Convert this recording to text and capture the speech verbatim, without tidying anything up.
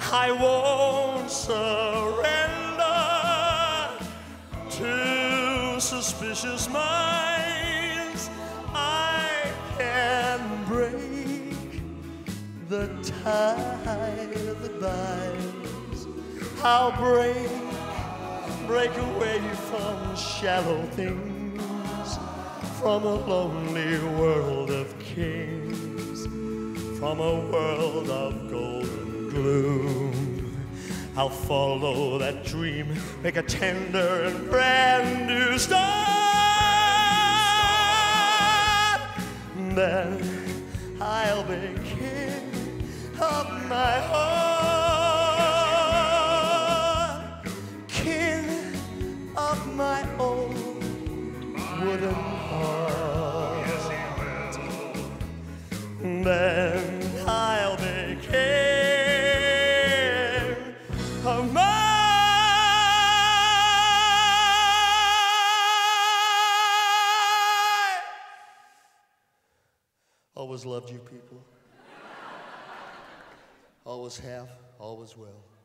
I won't surrender to suspicious minds. I can break the tide that binds. I'll break, break away from shallow things, from a lonely world of kings, from a world of golden gloom. I'll follow that dream, make a tender and brand new start. Then I'll be king of my heart, king of my own wooden heart. Then I'll be king of my always loved you people. Always have, always will.